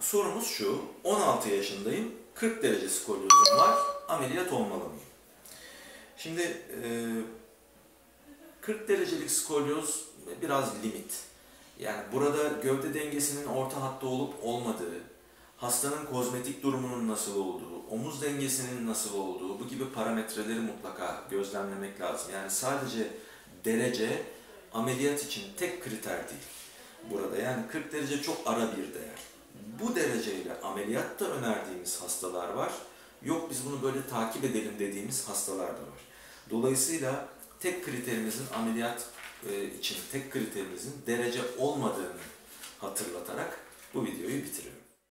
sorumuz şu, 16 yaşındayım, 40 derece skolyozum var, ameliyat olmalı mıyım? Şimdi 40 derecelik skolyoz biraz limit. Yani burada gövde dengesinin orta hatta olup olmadığı, hastanın kozmetik durumunun nasıl olduğu, omuz dengesinin nasıl olduğu, bu gibi parametreleri mutlaka gözlemlemek lazım. Yani sadece derece ameliyat için tek kriter değil burada. Yani 40 derece çok ara bir değer. Bu dereceyle ameliyatta önerdiğimiz hastalar var. Yok biz bunu böyle takip edelim dediğimiz hastalar da var. Dolayısıyla tek kriterimizin ameliyat için tek kriterimizin derece olmadığını hatırlatarak bu videoyu bitiriyorum.